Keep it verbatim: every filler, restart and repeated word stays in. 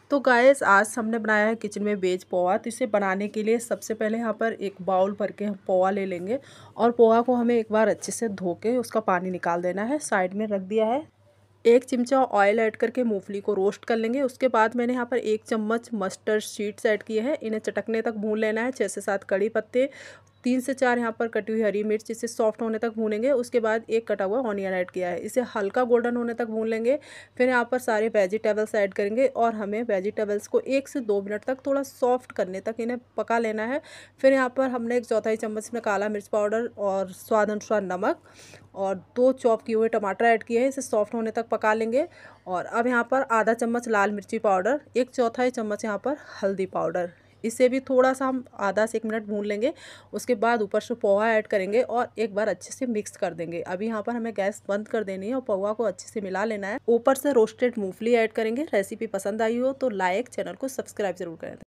तो गाइस आज हमने बनाया है किचन में वेज पोहा। तो इसे बनाने के लिए सबसे पहले यहाँ पर एक बाउल भर के हम पोहा ले लेंगे और पोहा को हमें एक बार अच्छे से धो के उसका पानी निकाल देना है। साइड में रख दिया है। एक चिमचा ऑयल ऐड करके मूंगफली को रोस्ट कर लेंगे। उसके बाद मैंने यहाँ पर एक चम्मच मस्टर्ड सीड्स ऐड किए हैं। इन्हें चटकने तक भून लेना है। छः से सात कड़ी पत्ते, तीन से चार यहाँ पर कटी हुई हरी मिर्च, इसे सॉफ्ट होने तक भूनेंगे। उसके बाद एक कटा हुआ ऑनियन ऐड किया है, इसे हल्का गोल्डन होने तक भून लेंगे। फिर यहाँ पर सारे वेजिटेबल्स ऐड करेंगे और हमें वेजिटेबल्स को एक से दो मिनट तक थोड़ा सॉफ्ट करने तक इन्हें पका लेना है। फिर यहाँ पर हमने एक चौथाई चम्मच में काला मिर्च पाउडर और स्वाद अनुसार नमक और दो चॉप किए हुए टमाटर ऐड किए हैं। इसे सॉफ्ट होने तक पका लेंगे। और अब यहाँ पर आधा चम्मच लाल मिर्ची पाउडर, एक चौथाई चम्मच यहाँ पर हल्दी पाउडर, इसे भी थोड़ा सा हम आधा से एक मिनट भून लेंगे। उसके बाद ऊपर से पोहा ऐड करेंगे और एक बार अच्छे से मिक्स कर देंगे। अभी यहाँ पर हमें गैस बंद कर देनी है और पोहा को अच्छे से मिला लेना है। ऊपर से रोस्टेड मूंगफली ऐड करेंगे। रेसिपी पसंद आई हो तो लाइक, चैनल को सब्सक्राइब जरूर करें।